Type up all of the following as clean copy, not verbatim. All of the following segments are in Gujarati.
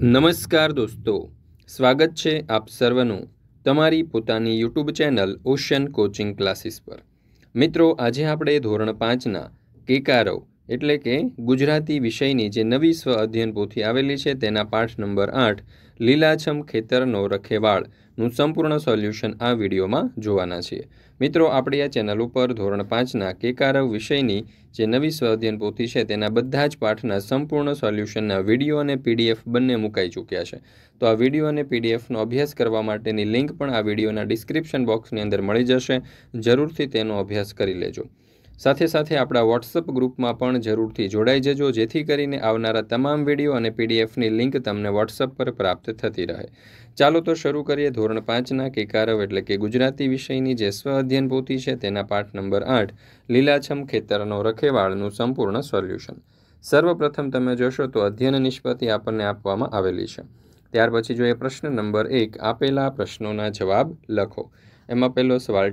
નમસ્કાર દોસ્તો, સ્વાગત છે આપ સર્વનું તમારી પોતાની YouTube channel Ocean Coaching Classes પર। મિત્રો, આજે આપણે ધોરણ 5ના કેકારવ એટલે કે ગુજરાતી વિષયની જે નવી સ્વ અધ્યયન પોથી આવેલી છે તેના પાઠ નંબર 8 લીલાછમ ખેતરનો રખેવાળનું સંપૂર્ણ સોલ્યુશન આ વિડીયોમાં જોવાના છીએ। મિત્રો, આપણી આ ચેનલ ઉપર ધોરણ 5ના કેકારવ વિષયની જે નવી સ્વ અધ્યયન પોથી છે તેના બધા જ પાઠના સંપૂર્ણ સોલ્યુશનના વિડીયો અને પીડીએફ બંને મુકાઈ ચૂક્યા છે। તો આ વિડીયો અને પીડીએફનો અભ્યાસ કરવા માટેની લિંક પણ આ વિડીયોના ડિસ્ક્રિપ્શન બોક્સની અંદર મળી જશે। જરૂરથી તેનો અભ્યાસ કરી લેજો। સાથે સાથે આપણા વોટ્સઅપ ગ્રુપમાં પણ જરૂરથી જોડાઈ જજો, જેથી કરીને આવનારા તમામ વિડીયો અને પીડીએફની લિંક તમને વોટ્સઅપ પર પ્રાપ્ત થતી રહે। ચાલો તો શરૂ કરીએ ધોરણ 5ના કેકારવ એટલે કે ગુજરાતી વિષયની જે સ્વ અધ્યયન પોથી છે તેના પાઠ નંબર 8 લીલાછમ ખેતરનો રખેવાળનું સંપૂર્ણ સોલ્યુશન। સર્વપ્રથમ તમે જોશો તો અધ્યયન નિષ્પત્તિ આપણને આપવામાં આવેલી છે। ત્યાર પછી જોઈએ પ્રશ્ન નંબર 1, આપેલા પ્રશ્નોના જવાબ લખો। એમાં પહેલો સવાલ,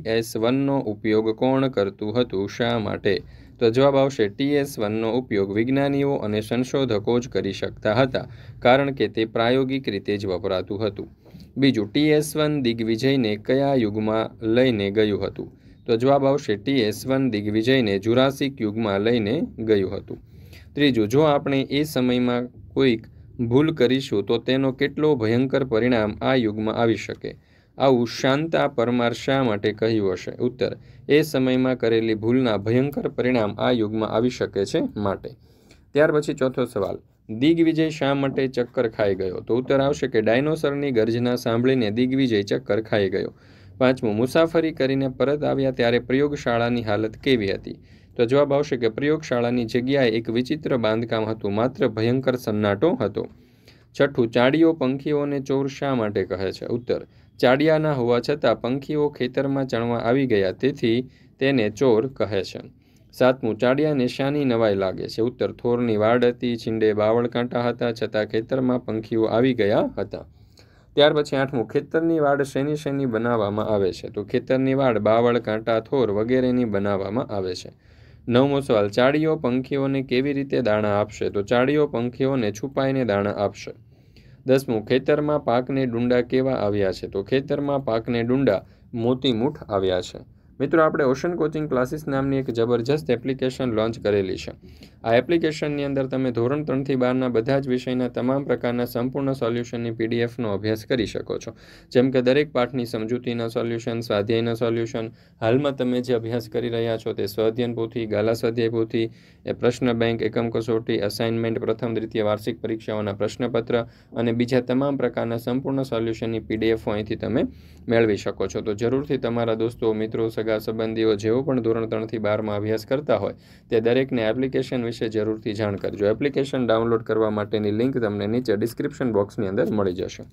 TS1નો ઉપયોગ કોણ કરતું હતું, શા માટે? તો જવાબ આવશે TS1નો ઉપયોગ વિજ્ઞાનીઓ અને સંશોધકો જ કરી શકતા હતા, કારણ કે તે પ્રાયોગિક રીતે જ વપરાતું હતું। બીજું, TS1 દિગ્વિજયને કયા યુગમાં લઈને ગયું હતું? તો જવાબ આવશે TS1 દિગ્વિજયને જુરાસિક યુગમાં લઈને ગયું હતું। ત્રીજું, જો આપણે એ સમયમાં કોઈક ભૂલ કરીશું તો તેનો કેટલો ભયંકર પરિણામ આ યુગમાં આવી શકે? આવું શાંતા પરમાર શા માટે કહ્યું હશે? ઉત્તર, એ સમયમાં કરેલી ભૂલના ભયંકર પરિણામ આ યુગમાં આવી શકે છે માટે। ત્યાર પછી ચોથો સવાલ, દિગ્વિજય શા માટે ચક્કર ખાઈ ગયો? તો ઉત્તર આવશે કે ડાયનોસરની ગર્જના સાંભળીને દિગ્વિજય ચક્કર ખાઈ ગયો। પાંચમું, મુસાફરી કરીને પરત આવ્યા ત્યારે પ્રયોગશાળાની હાલત કેવી હતી? તો જવાબ આવશે કે પ્રયોગશાળાની જગ્યાએ એક વિચિત્ર બાંધકામ હતું, માત્ર ભયંકર સન્નાટો હતો। છઠ્ઠું, ચાડીઓ પંખીઓને ચોર શા માટે કહે છે? ઉત્તર, ચાડિયાના હોવા છતાં પંખીઓ ખેતરમાં ચણવા આવી ગયા, તેથી તેને ચોર કહે છે। સાતમું, ચાડિયાને શાની નવાઈ લાગે છે? ઉત્તર, થોરની વાડ હતી, છીંડે બાવળ કાંટા હતા, છતાં ખેતરમાં પંખીઓ આવી ગયા હતા। ત્યાર પછી આઠમું, ખેતરની વાડ શેની બનાવવામાં આવે છે? તો ખેતરની વાડ બાવળ, કાંટા, થોર વગેરેની બનાવવામાં આવે છે। નવમો સવાલ, ચાડીઓ પંખીઓને કેવી રીતે દાણા આપશે? તો ચાડીઓ પંખીઓને છુપાઈને દાણા આપશે। 10મું, ખેતરમાં પાકને ડુંડા કેવા આવ્યા છે? તો ખેતરમાં પાકને ડુંડા મોતીમૂઠ આવ્યા છે। મિત્રો, આપણે ઓશન કોચિંગ ક્લાસીસ નામની એક જબરજસ્ત એપ્લિકેશન લોન્ચ કરેલી છે। આ એપ્લિકેશનની અંદર તમે ધોરણ 3થી 12ના બધા જ વિષયના તમામ પ્રકારના સંપૂર્ણ સોલ્યુશનની પીડીએફનો અભ્યાસ કરી શકો છો, જેમ કે દરેક પાઠની સમજૂતીના સોલ્યુશન, સ્વાધ્યાયના સોલ્યુશન, હાલમાં તમે જે અભ્યાસ કરી રહ્યા છો તે સ્વાધ્યાયન પોથી, ગાલા સ્વાધ્યાય પોથી, પ્રશ્ન બેંક, એકમ કસોટી, અસાઇનમેન્ટ, પ્રથમ દ્વિતીય વાર્ષિક પરીક્ષાઓના પ્રશ્નપત્ર અને બીજા તમામ પ્રકારના સંપૂર્ણ સોલ્યુશનની પીડીએફો અહીંથી તમે મેળવી શકો છો। તો જરૂરથી તમારા દોસ્તો, મિત્રો, સગા સંબંધીઓ જેઓ પણ ધોરણ 3થી 12માં અભ્યાસ કરતા હોય તે દરેકને એપ્લિકેશન વિશે જરૂરથી જાણ કરજો। એપ્લિકેશન ડાઉનલોડ કરવા માટેની લિંક તમને નીચે ડિસ્ક્રિપ્શન બોક્સની અંદર મળી જશે।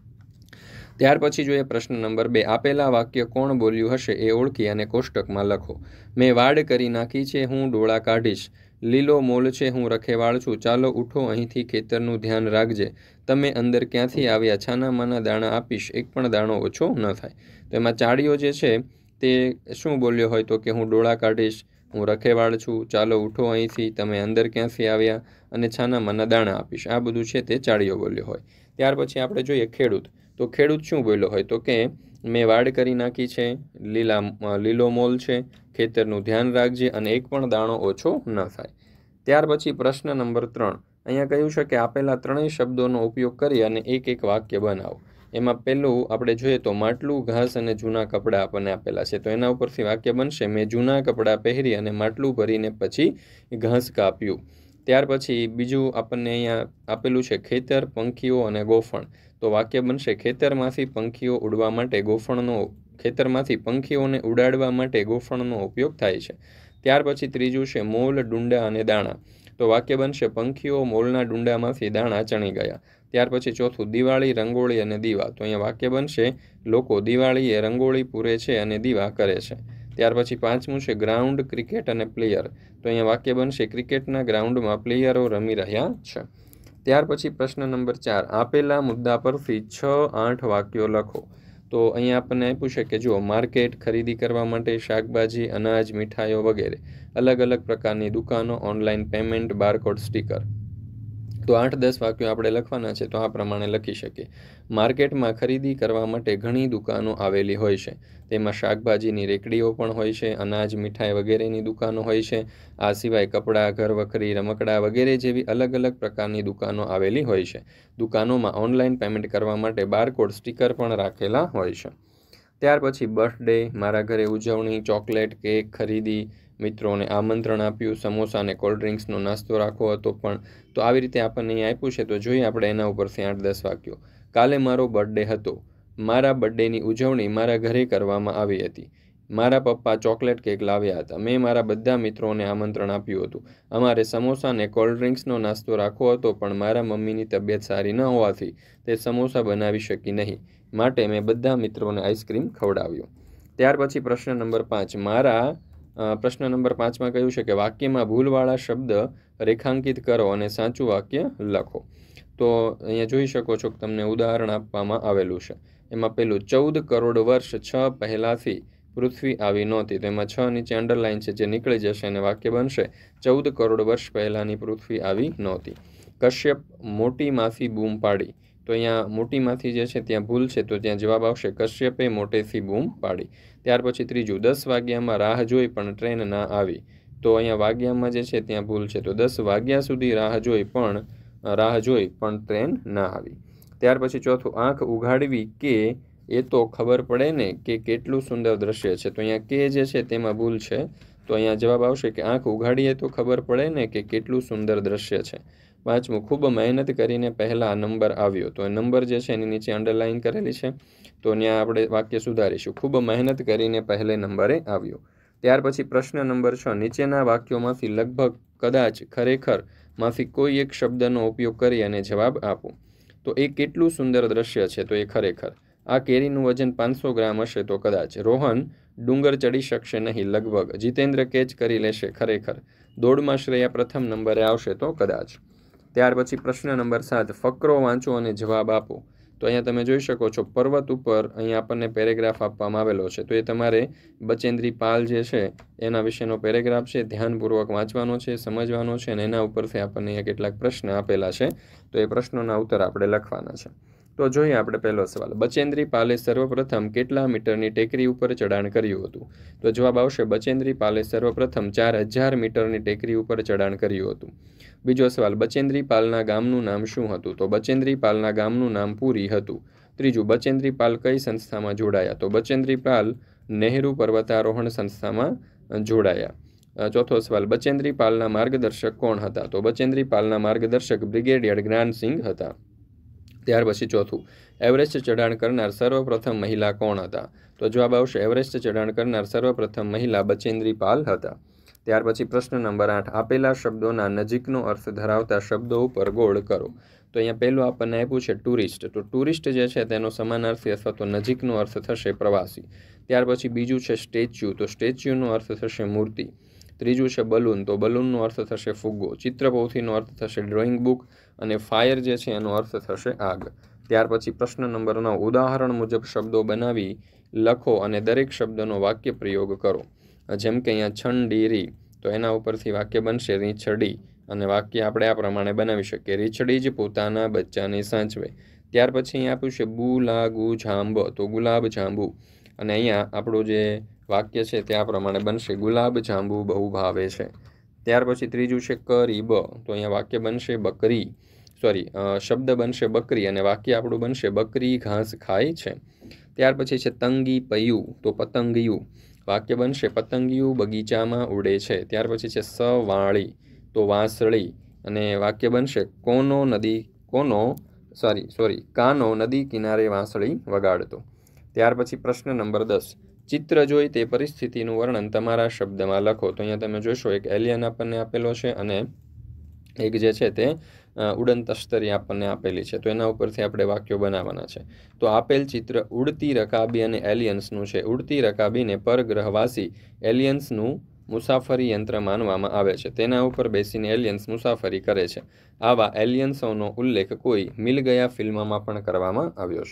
ત્યાર પછી જોઈએ પ્રશ્ન નંબર 2, આપેલા વાક્ય કોણ બોલ્યું હશે એ ઓળખી અને કોષ્ટકમાં લખો। મેં વાડ કરી નાખી છે, હું ડોળા કાઢીશ, લીલો મોલ છે, હું રખેવાળ છું, ચાલો ઉઠો અહીંથી, ખેતરનું ધ્યાન રાખજે, તમે અંદર ક્યાંથી આવ્યા, છાના માના દાણા આપીશ, એક પણ દાણો ઓછો ન થાય। તો એમાં ચાડીઓ જે છે તે શું બોલ્યો હોય? તો કે હું ડોળા કાઢીશ, હું રખેવાળ છું, ચાલો ઉઠો અહીંથી, તમે અંદર ક્યાંથી આવ્યા અને છાના માના દાણા આપીશ, આ બધું છે તે ચાડીઓ બોલ્યો હોય। ત્યાર પછી આપણે જોઈએ ખેડૂત। તો ખેડૂત શું બોલ્યો હોય? તો કે મેં વાડ કરી નાખી છે, લીલો મોલ છે, ખેતરનું ધ્યાન રાખજે અને એક પણ દાણો ઓછો ન થાય। ત્યાર પછી પ્રશ્ન નંબર 3, અહીંયા કહ્યું છે કે આપેલા ત્રણેય શબ્દોનો ઉપયોગ કરી અને એક વાક્ય બનાવો। એમાં પહેલું આપણે જોઈએ તો માટલું, ઘાસ અને જૂના કપડાં આપણને આપેલા છે, તો એના ઉપરથી વાક્ય બનશે, મેં જૂના કપડાં પહેરી અને માટલું ભરીને પછી ઘાસ કાપ્યું। ત્યાર પછી બીજું આપણને અહીંયા આપેલું છે ખેતર, પંખીઓ અને ગોફણ, તો વાક્ય બનશે, ખેતરમાંથી પંખીઓ ઉડવા માટે ખેતરમાંથી પંખીઓને ઉડાડવા માટે ગોફણનો ઉપયોગ થાય છે। ત્યાર પછી ત્રીજું છે મોલ, ડુંડા અને દાણા, તો વાક્ય બનશે, પંખીઓ મોલના ડુંડામાંથી દાણા ચણી ગયા। ત્યાર પછી ચોથું દિવાળી, રંગોળી અને દીવા, તો અહીંયા વાક્ય બનશે, લોકો દિવાળીએ રંગોળી પૂરે છે અને દીવા કરે છે। ત્યાર પછી પાંચમું છે ગ્રાઉન્ડ, ક્રિકેટ અને પ્લેયર, તો અહીંયા વાક્ય બનશે, ક્રિકેટના ગ્રાઉન્ડમાં પ્લેયરો રમી રહ્યા છે। ત્યાર પછી પ્રશ્ન નંબર 4, આપેલા મુદ્દા પરથી 6-8 વાક્યો લખો। તો અહીંયા આપણને આપ્યું છે કે જુઓ, માર્કેટ, ખરીદી કરવા માટે, શાકભાજી, અનાજ, મીઠાઈઓ વગેરે, અલગ અલગ પ્રકારની દુકાનો, ઓનલાઈન પેમેન્ટ, બારકોડ સ્ટીકર। તો 8-10 વાક્યો આપણે લખવાના છે. તો આ પ્રમાણે લખી શકીએ. માર્કેટમાં ખરીદી કરવા માટે ઘણી દુકાનો આવેલી હોય છે. તેમાં શાકભાજીની રેકડીઓ પણ હોય છે, અનાજ, મીઠાઈ વગેરેની દુકાનો હોય છે. આ સિવાય કપડાં, ઘરવખરી, રમકડાં વગેરે જેવી અલગ અલગ પ્રકારની દુકાનો આવેલી હોય છે. દુકાનોમાં ઓનલાઈન પેમેન્ટ કરવા માટે બારકોડ સ્ટીકર પણ રાખેલા હોય છે. ત્યાર પછી બર્થડે, મારા ઘરે ઉજવણી, ચોકલેટ, કેક ખરીદી, મિત્રોને આમંત્રણ આપ્યું, સમોસા અને કોલ્ડ ડ્રિંક્સનો નાસ્તો રાખવો હતો પણ. તો આવી રીતે આપણને અહીં આપ્યું છે. તો જોઈએ આપણે એના ઉપરથી 8-10 વાક્યો. કાલે મારો બર્થડે હતો. મારા બર્થડેની ઉજવણી મારા ઘરે કરવામાં આવી હતી. મારા પપ્પા ચોકલેટ કેક લાવ્યા હતા. મેં મારા બધા મિત્રોને આમંત્રણ આપ્યું હતું. અમારે સમોસા અને કોલ્ડ ડ્રિંક્સનો નાસ્તો રાખવો હતો પણ મારા મમ્મીની તબિયત સારી ન હોવાથી તે સમોસા બનાવી શકી નહીં. માટે મેં બધા મિત્રોને આઈસ્ક્રીમ ખવડાવ્યો. ત્યાર પછી પ્રશ્ન નંબર 5. પ્રશ્ન નંબર 5માં કહ્યું છે કે વાક્યમાં ભૂલવાળા શબ્દ રેખાંકિત કરો અને સાચું વાક્ય લખો. તો અહીંયા જોઈ શકો છો કે તમને ઉદાહરણ આપવામાં આવેલું છે. એમાં પેલું 14 કરોડ વર્ષ 6 પહેલાંથી પૃથ્વી આવી નહોતી. તો એમાં 6 નીચે અંડરલાઇન છે જે નીકળી જશે અને વાક્ય બનશે 14 કરોડ વર્ષ પહેલાંની પૃથ્વી આવી નહોતી. કશ્યપ મોટીમાંથી બૂમ પાડી. તો અહીંયા મોટીમાંથી જે છે ત્યાં ભૂલ છે. તો ત્યાં જવાબ આવશે કશ્યપે મોટેથી બૂમ પાડી. ત્યાર પછી ત્રીજું 10 વાગ્યામાં રાહ જોઈ પણ ટ્રેન ના આવી. તો અહીંયા વાગ્યામાં જે છે ત્યાં ભૂલ છે. તો 10 વાગ્યા સુધી રાહ જોઈ પણ ટ્રેન ના આવી. ત્યાર પછી ચોથું આંખ ઉઘાડવી કે એ તો ખબર પડે ને કે કેટલું સુંદર દ્રશ્ય છે. તો અહીંયા કે જે છે તેમાં ભૂલ છે. તો અહીંયા જવાબ આવશે કે આંખ ઉઘાડીએ તો ખબર પડે ને કે કેટલું સુંદર દ્રશ્ય છે. પાંચમું ખૂબ મહેનત કરીને પહેલા નંબર આવ્યો. તો નંબર જે છે એની નીચે અંડરલાઇન કરેલી છે. તો ત્યાં આપણે વાક્ય સુધારીશું ખૂબ મહેનત કરીને પહેલે નંબરે આવ્યો. ત્યાર પછી પ્રશ્ન નંબર 6. નીચેના વાક્યોમાંથી લગભગ, કદાચ, ખરેખર માંથી કોઈ એક શબ્દનો ઉપયોગ કરી અને જવાબ આપો. તો એ કેટલું સુંદર દ્રશ્ય છે. તો એ ખરેખર. આ કેરીનું વજન 500 ગ્રામ હશે. તો કદાચ. રોહન ડુંગર ચડી શકશે નહીં. લગભગ. જીતેન્દ્ર કેચ કરી લેશે. ખરેખર. દોડમાં શ્રેયા પ્રથમ નંબરે આવશે. તો કદાચ. ત્યાર પછી પ્રશ્ન નંબર 7. ફકરો વાંચો અને જવાબ આપો. તો અહીંયા તમે જોઈ શકો છો પર્વત ઉપર અહીંયા આપણને પેરેગ્રાફ આપવામાં આવેલો છે. તો એ તમારે બચેન્દ્રી પાલ જે છે એના વિશેનો પેરેગ્રાફ છે. ધ્યાનપૂર્વક વાંચવાનો છે, સમજવાનો છે અને એના ઉપરથી આપણને અહીંયા કેટલાક પ્રશ્ન આપેલા છે. તો એ પ્રશ્નોના ઉત્તર આપણે લખવાના છે. તો જોઈએ આપણે પહેલો સવાલ. બચેન્દ્રી પાલે સર્વપ્રથમ કેટલા મીટરની ટેકરી ઉપર ચઢાણ કર્યું હતું? તો જવાબ આવશે બચેન્દ્રી પાલે સર્વપ્રથમ 4000 મીટરની ટેકરી ઉપર ચઢાણ કર્યું હતું. બીજો સવાલ. બચેન્દ્રી પાલના ગામનું નામ શું હતું? તો બચેન્દ્રી પાલના ગામનું નામ પુરી હતું. ત્રીજું. બચેન્દ્રી પાલ કઈ સંસ્થામાં જોડાયા? તો બચેન્દ્રી પાલ નહેરુ પર્વતારોહણ સંસ્થામાં જોડાયા. ચોથો સવાલ. બચેન્દ્રી પાલના માર્ગદર્શક કોણ હતા? તો બચેન્દ્રી પાલના માર્ગદર્શક બ્રિગેડિયર જ્ઞાનસિંહ હતા. ત્યાર પછી ચોથું. એવરેસ્ટ ચઢાણ કરનાર સર્વપ્રથમ મહિલા કોણ હતા? તો જવાબ આવશે એવરેસ્ટ ચઢાણ કરનાર સર્વપ્રથમ મહિલા બચેન્દ્રી પાલ હતા. ત્યાર પછી પ્રશ્ન નંબર 8. આપેલા શબ્દોના નજીકનો અર્થ ધરાવતા શબ્દો ઉપર ગોળ કરો. તો અહીંયા પહેલું આપણને આપ્યું છે ટુરિસ્ટ. તો ટુરિસ્ટ જે છે તેનો સમાનાર્થી અથવા તો નજીકનો અર્થ થશે પ્રવાસી. ત્યાર પછી બીજું છે સ્ટેચ્યુ. તો સ્ટેચ્યુનો અર્થ થશે મૂર્તિ. ત્રીજું છે બલૂન. તો બલૂનનો અર્થ થશે ફુગ્ગો. ચિત્રપોથીનો અર્થ થશે ડ્રોઈંગ બુક અને ફાયર જે છે એનો અર્થ થશે આગ. ત્યાર પછી પ્રશ્ન નંબર 9. ઉદાહરણ મુજબ શબ્દો બનાવી લખો અને દરેક શબ્દનો વાક્ય પ્રયોગ કરો. જેમ કે અહીંયા છંડીરી. તો એના ઉપરથી વાક્ય બનશે રીંછડી અને વાક્ય આપણે આ પ્રમાણે બનાવી શકીએ. રીંછડી જ પોતાના બચ્ચાને સાચવે. ત્યાર પછી અહીંયા આપ્યું છે બુલાગુ જાંબ. તો ગુલાબ જાંબુ. અને અહીંયા આપણું જે વાક્ય છે તે આ પ્રમાણે બનશે ગુલાબ જાંબુ બહુ ભાવે છે. ત્યાર પછી ત્રીજું છે કરીબ. તો અહીંયા વાક્ય બનશે બકરી. શબ્દ બનશે બકરી અને વાક્ય આપણું બનશે બકરી ઘાસ ખાય છે. ત્યાર પછી છે તંગી પયું. તો પતંગિયું. વાક્ય બનશે પતંગિયું બગીચામાં ઉડે છે. ત્યાર પછી છે સવાળી. તો વાંસળી અને વાક્ય બનશે કાનો નદી કિનારે વાંસળી વગાડતો. ત્યાર પછી પ્રશ્ન નંબર 10. ચિત્ર જોઈ તે પરિસ્થિતિનું વર્ણન તમારા શબ્દમાં લખો. તો અહીંયા તમે જોશો એક એલિયન આપણને આપેલો છે અને એક જે છે તે ઉડન તશ્તરી આપણને આપેલી છે. તો એના ઉપરથી આપણે વાક્યો બનાવવાના છે. તો આપેલ ચિત્ર ઉડતી રકાબી અને એલિયન્સનું છે. ઉડતી રકાબીને પરગ્રહવાસી એલિયન્સનું મુસાફરી યંત્ર માનવામાં આવે છે. તેના ઉપર બેસીને એલિયન્સ મુસાફરી કરે છે. આવા એલિયન્સોનો ઉલ્લેખ કોઈ મિલ ગયા ફિલ્મમાં પણ કરવામાં આવ્યો છે.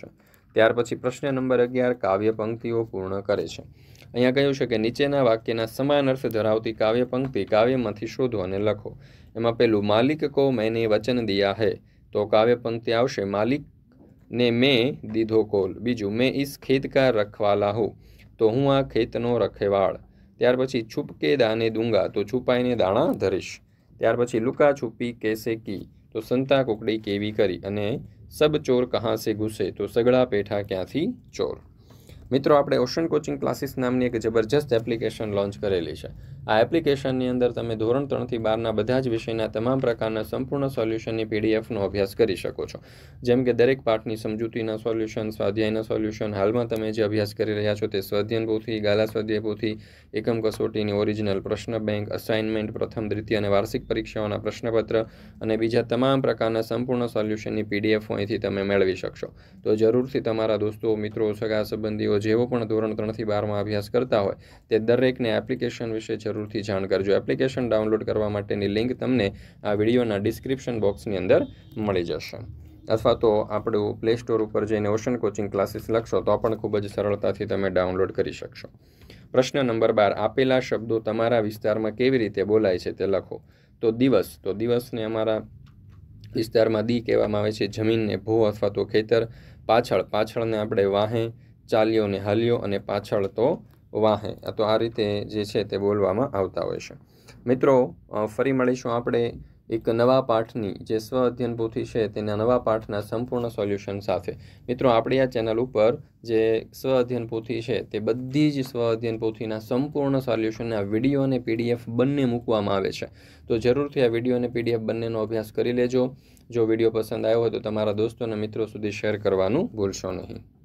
ત્યાર પછી પ્રશ્ન નંબર 11 કાવ્ય પંક્તિઓ પૂર્ણ કરે છે. અહીંયા કહ્યું છે કે નીચેના વાક્યના સમાન અર્થ ધરાવતી કાવ્ય પંક્તિ કાવ્યમાંથી શોધો અને લખો. એમાં પેલું માલિક કો मैंने वचन दिया है, તો કાવ્ય પંક્તિ આવશે માલિક ને મેં દીધો કોલ. બીજું મેં ઇસ ખેત કા રખવાલા હું, તો હું આ ખેતનો રખેવાળ. ત્યાર પછી છુપકે દાને દૂંગા, તો છુપાઈને દાણા ધરીશ. ત્યાર પછી લુકા છુપી કેસે કી, તો સંતા કુકડી કેવી કરી. અને સબ ચોર કહાં સે ઘૂસે, તો સગડા પેઠા ક્યાંથી ચોર. મિત્રો, આપણે ઓશન કોચિંગ ક્લાસીસ નામની એક જબરજસ્ત એપ્લિકેશન લોન્ચ કરેલી છે. આ એપ્લિકેશનની અંદર તમે ધોરણ 3 થી 12ના બધા જ વિષયના તમામ પ્રકારના સંપૂર્ણ સોલ્યુશનની પીડીએફનો અભ્યાસ કરી શકો છો. જેમ કે દરેક પાઠની સમજૂતીના સોલ્યુશન, સ્વાધ્યાયના સોલ્યુશન, હાલમાં તમે જે અભ્યાસ કરી રહ્યા છો તે સ્વાધ્યાયન પોથી, ગાલા સ્વાધ્યાય પોથી, એકમ કસોટીની ઓરિજિનલ પ્રશ્ન બેંક, અસાઇનમેન્ટ, પ્રથમ, દ્વિતીય અને વાર્ષિક પરીક્ષાઓના પ્રશ્નપત્ર અને બીજા તમામ પ્રકારના સંપૂર્ણ સોલ્યુશનની પીડીએફ અહીંથી તમે મેળવી શકશો. તો જરૂરથી તમારા દોસ્તો, મિત્રો, સગા સંબંધીઓ જેવો પણ ધોરણ 3 થી 12માં અભ્યાસ કરતા હોય તે દરેકને એપ્લિકેશન વિશે જરૂરથી જાણ કરજો. એપ્લિકેશન ડાઉનલોડ કરવા માટેની લિંક તમને આ વિડીયોના ડિસ્ક્રિપ્શન બોક્સની અંદર મળી જશે. અથવા તો આપણું પ્લે સ્ટોર ઉપર જઈને ઓશન કોચિંગ ક્લાસીસ લખશો તો પણ ખૂબ જ સરળતાથી તમે ડાઉનલોડ કરી શકશો. પ્રશ્ન નંબર 12, આપેલા શબ્દો તમારા વિસ્તારમાં કેવી રીતે બોલાય છે તે લખો. તો દિવસ, તો દિવસને અમારા વિસ્તારમાં દી કહેવામાં આવે છે. જમીનને ભો અથવા તો ખેતર. પાછળ, પાછળને આપણે વાહે. ચાલ્યો ને હાલ્યો, અને પાછળ તો વાહે. તો આ રીતે જે છે તે બોલવામાં આવતા હોય છે. મિત્રો, ફરી મળીશું આપણે એક નવા પાઠની જે સ્વ અધ્યયન પોથી છે તેના નવા પાઠના સંપૂર્ણ સોલ્યુશન સાથે. મિત્રો, આપણી આ ચેનલ ઉપર જે સ્વ અધ્યયન પોથી છે તે બધી જ સ્વ અધ્યયન પોથીના સંપૂર્ણ સોલ્યુશનના વિડીયો અને પીડીએફ બંને મૂકવામાં આવે છે. તો જરૂરથી આ વિડીયો અને પીડીએફ બંનેનો અભ્યાસ કરી લેજો. જો વિડીયો પસંદ આવ્યો હોય તો તમારા દોસ્તો અને મિત્રો સુધી શેર કરવાનું ભૂલશો નહીં.